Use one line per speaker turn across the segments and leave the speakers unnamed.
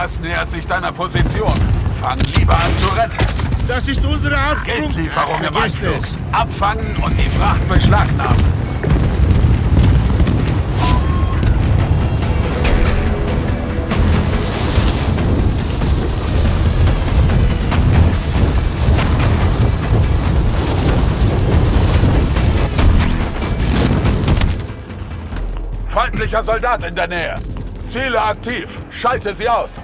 Gas nähert sich deiner Position. Fang lieber an zu rennen.
Das ist unsere Art.
Geldlieferung im
Vergiss
Anflug.
es.
Abfangen und die Fracht beschlagnahmen. Feindlicher Soldat in der Nähe. Ziele aktiv. Schalte sie aus.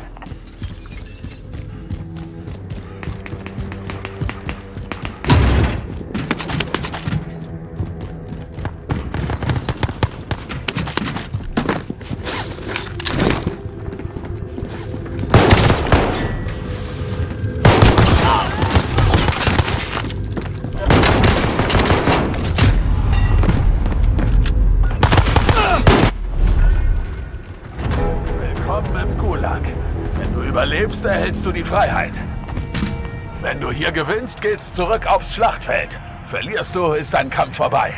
Überlebst, erhältst du die Freiheit. Wenn du hier gewinnst, geht's zurück aufs Schlachtfeld. Verlierst du, ist dein Kampf vorbei.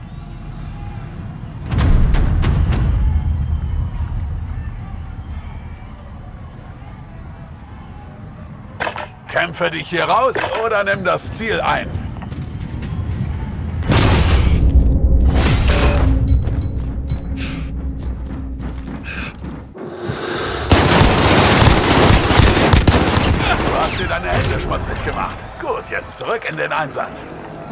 Kämpfe dich hier raus oder nimm das Ziel ein. Deine Hände schmutzig gemacht. Gut, jetzt zurück in den Einsatz.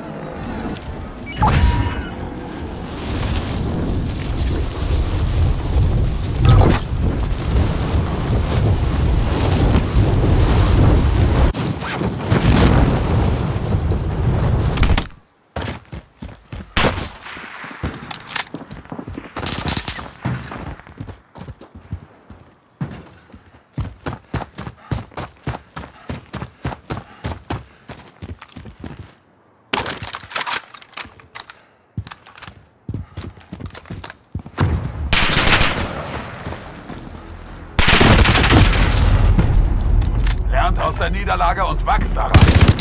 Aus der Niederlage und wachst daran.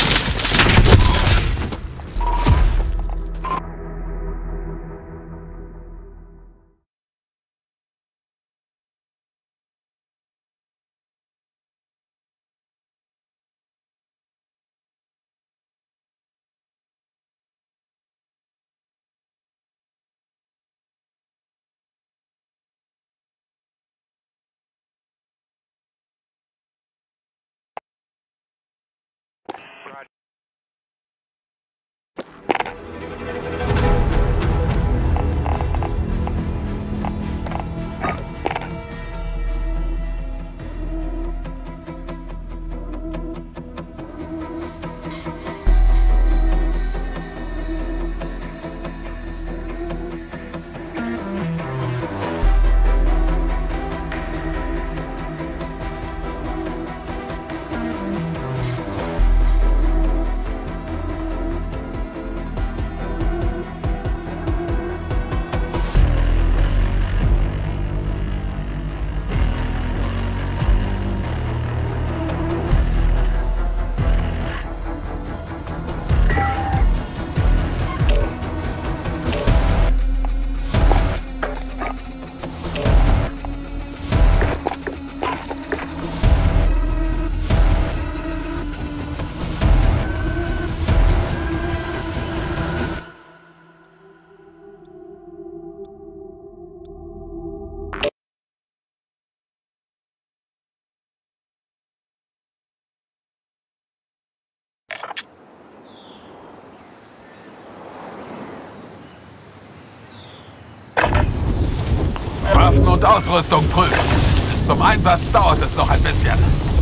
Waffen und Ausrüstung prüfen. Bis zum Einsatz dauert es noch ein bisschen.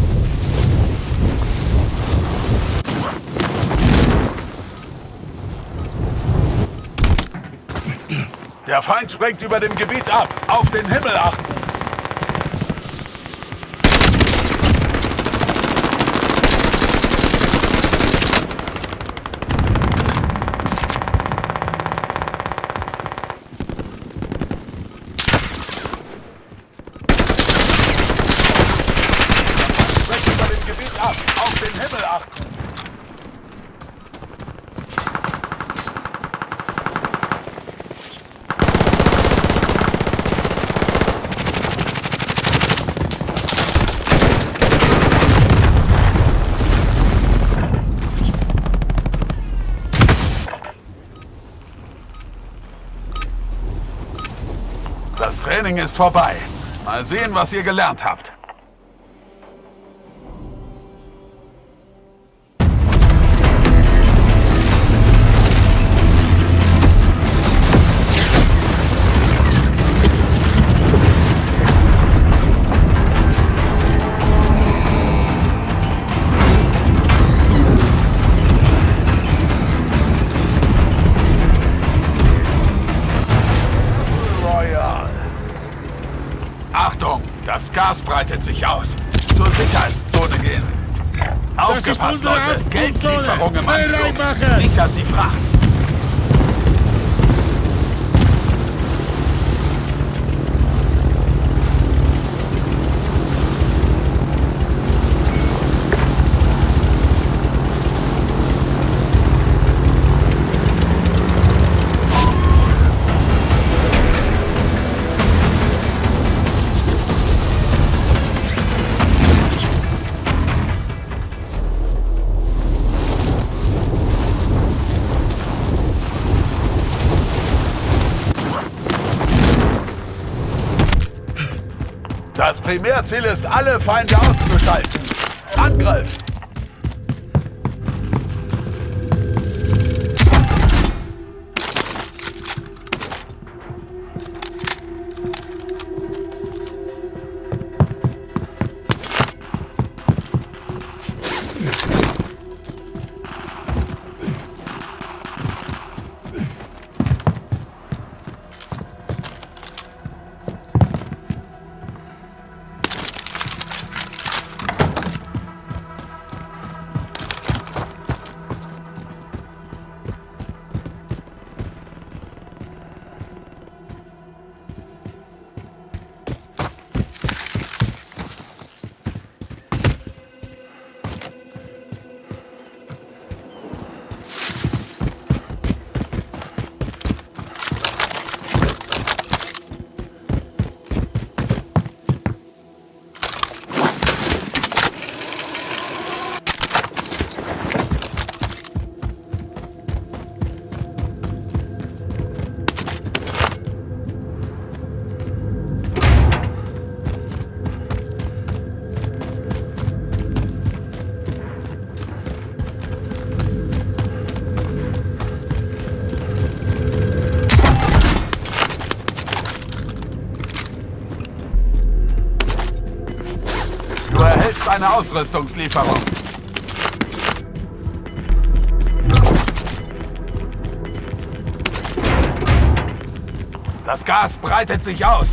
Der Feind sprengt über dem Gebiet ab. Auf den Himmel achten. Auf den Himmel achten! Das Training ist vorbei. Mal sehen, was ihr gelernt habt. Achtung, das Gas breitet sich aus. Zur Sicherheitszone gehen. Aufgepasst, Leute. Geldlieferung im Anflug. Sichert die Fracht. Das Primärziel ist, alle Feinde auszuschalten. Angriff! Du erhältst eine Ausrüstungslieferung. Das Gas breitet sich aus.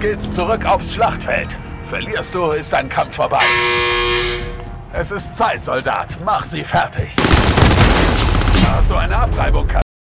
geht's zurück aufs Schlachtfeld. Verlierst du, ist dein Kampf vorbei. Es ist Zeit, Soldat. Mach sie fertig. Da hast du eine Abreibung,